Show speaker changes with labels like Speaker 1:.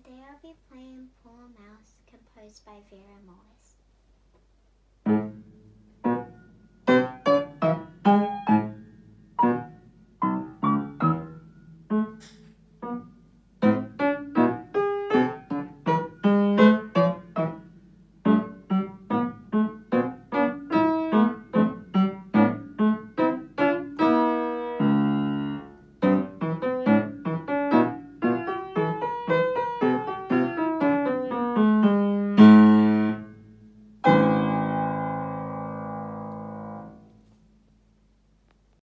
Speaker 1: Today I'll be playing Pool Mouse, composed by Vera Moles.